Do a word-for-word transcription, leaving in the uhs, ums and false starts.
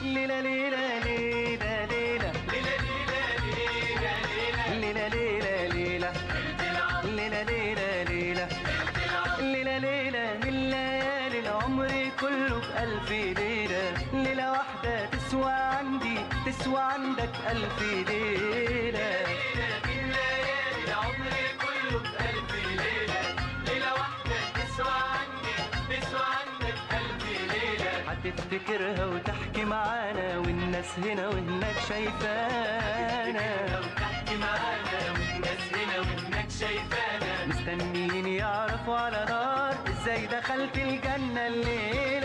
ليلة ليلة ليلة ليلة ليلة ليلة ليلة ليلة ليلة ليلة ليلة ليلة من ليالي العمر كله بألف ليلة. ليلة واحدة تسوى عندي تسوى عندك ألف ليلة. من ليالي العمر كله بألف ليلة. ليلة واحدة تسوى عندي تسوى عندك ألف ليلة. هتفتكرها وتحكي معانا والناس هنا وهناك شايفانا. وتحكي معانا والناس هنا وهناك شايفانا. مستنيين يعرفوا على نار ازاي دخلت الجنة الليل.